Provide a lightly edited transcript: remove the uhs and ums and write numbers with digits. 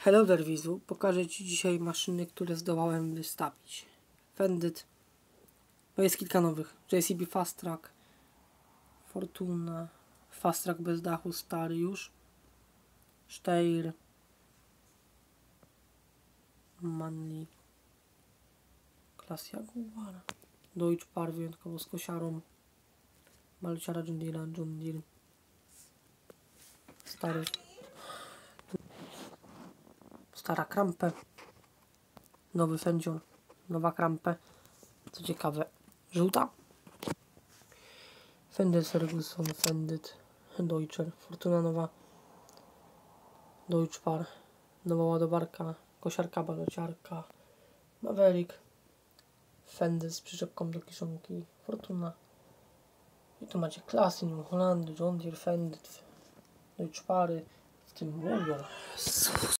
Hello there widzu, pokażę Ci dzisiaj maszyny, które zdołałem wystawić. Fendit, no jest kilka nowych, JCB Fast Track, Fortuna, Fast Track bez dachu, stary już, Steyr, Manley, Class Jaguar, Deutsche Par wyjątkowo z kosiarą, Malciara John Deere, stara Krampe, nowy Fendzior, nowa Krampe, co ciekawe, żółta. Fendit Ferguson, Fendit, Deutscher, Fortuna nowa, Deutsche Par, nowa ładowarka, kosiarka, balociarka, Maverick, Fendit z przyczepką do kiszonki, Fortuna. I tu macie klasy New Holland, John Deere, Fendit, Deutsche Pary, w tym mówią.